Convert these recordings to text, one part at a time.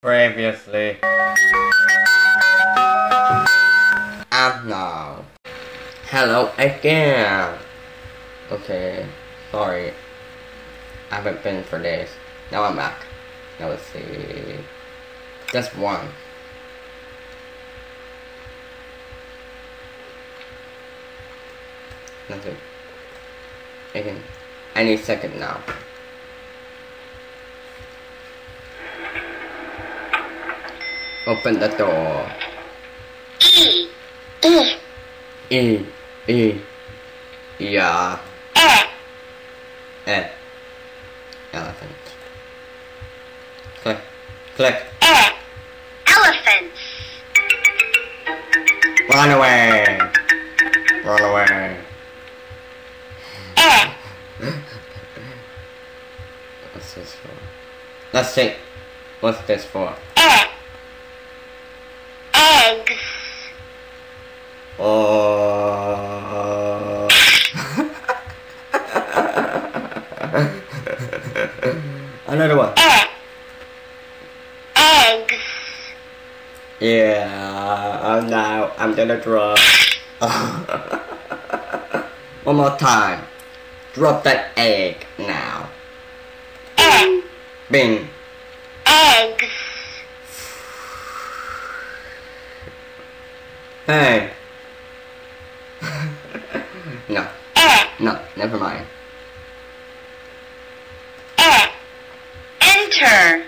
Previously. And now. Hello again. Okay, sorry. I haven't been for days. Now I'm back. Now let's see. Just one. Nothing. Again. Any second now. Open the door. E. Yeah. Elephant. Click. Elephants. Run away. What's this for? Let's see. What's this for? Eggs. Oh. Another one. Eggs. Yeah, now I'm gonna drop. One more time. Drop that egg now. Bing. Eggs. Hey. No. No, never mind. Enter.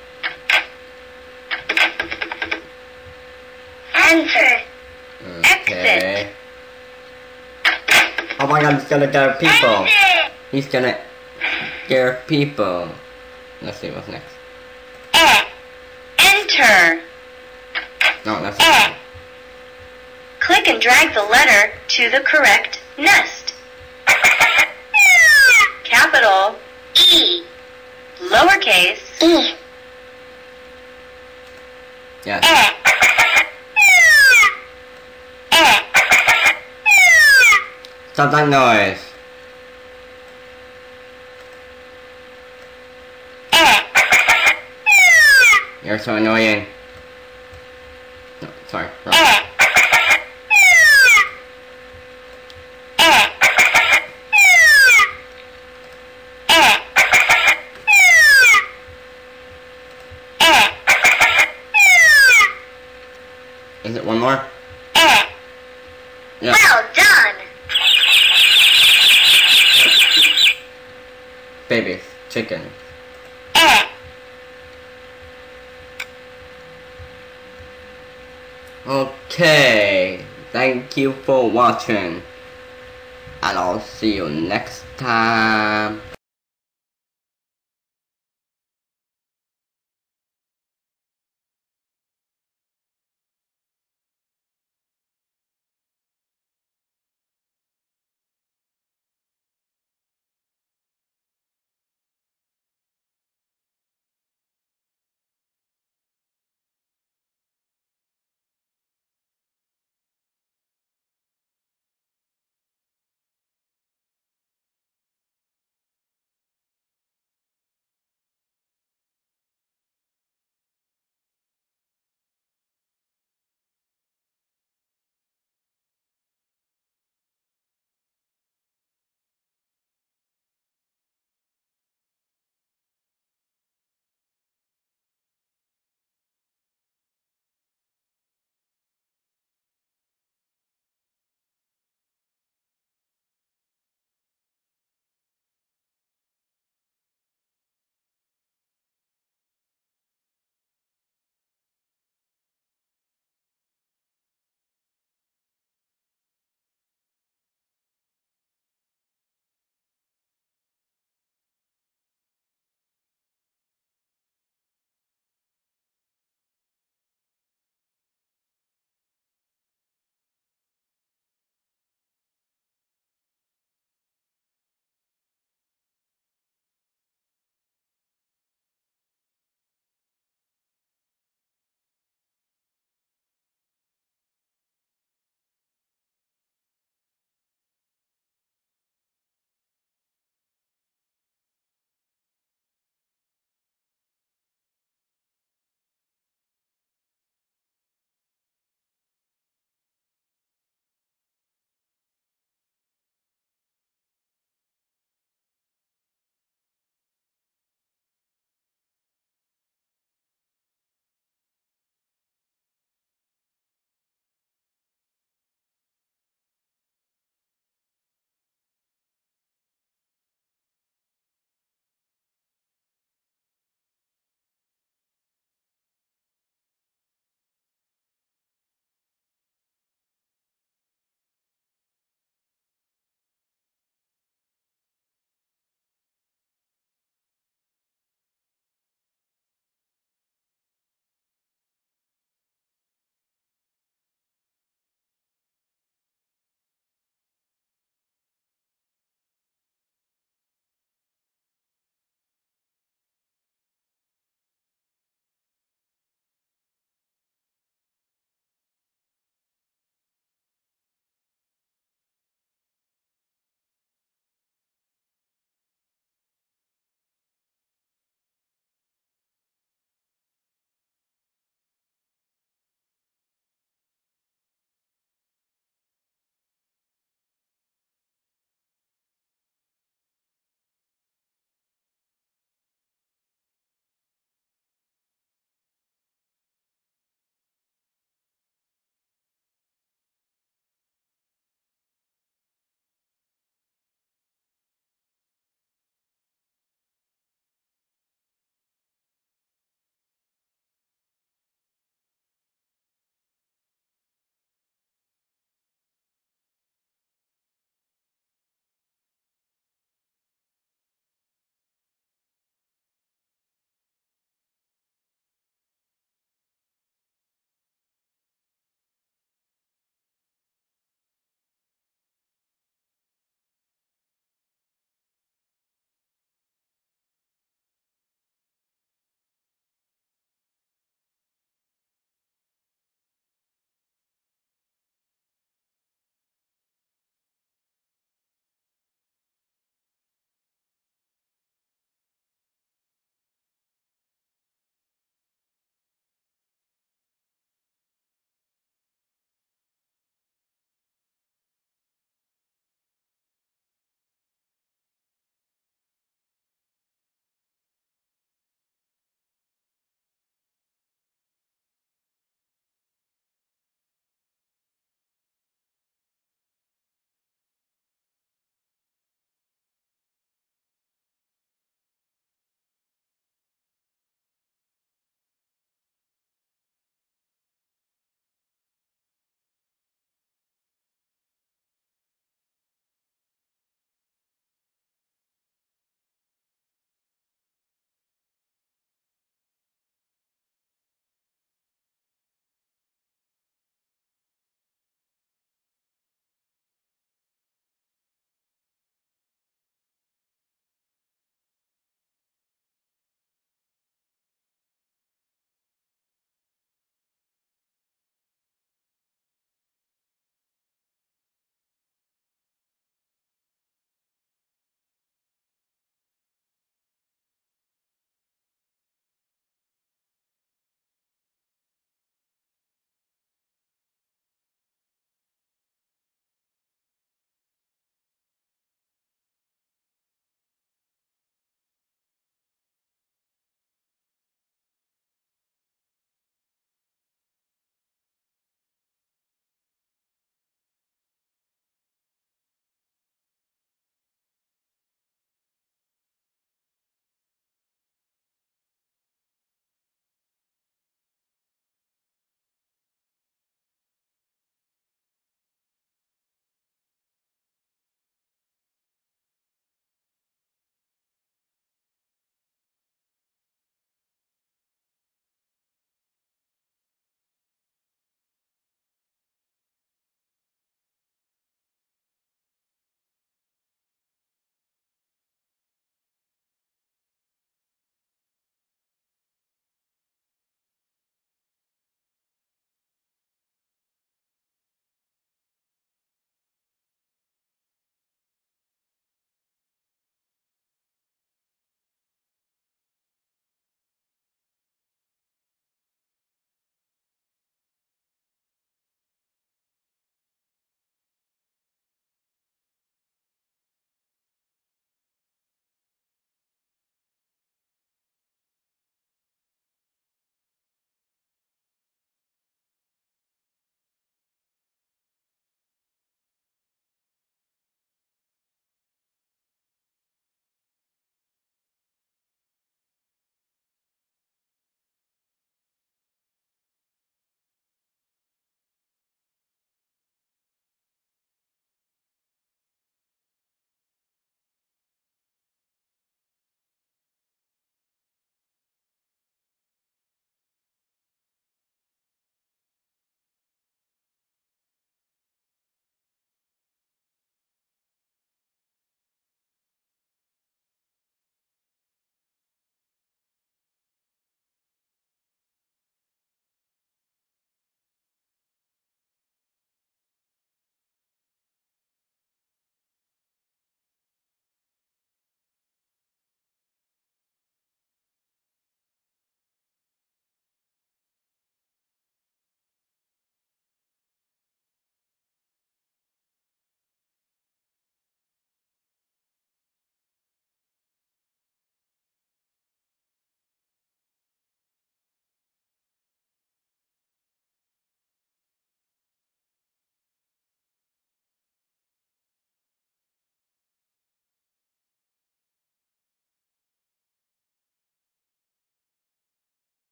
Enter. Okay. Oh my god, he's gonna scare people. Exit. He's gonna scare people. Let's see what's next. Enter. No, that's not. Click and drag the letter to the correct nest. Capital E. Lowercase Yeah. Stop that noise. You're so annoying. No, sorry. Wrong. Is it one more? Yeah. Well done. Baby. Chicken. Okay. Thank you for watching. And I'll see you next time.